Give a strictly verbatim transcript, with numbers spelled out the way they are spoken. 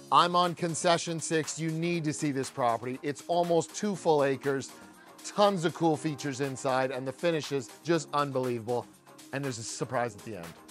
I'm on Concession six. You need to see this property. It's almost two full acres, tons of cool features inside, and the finish is just unbelievable. And there's a surprise at the end.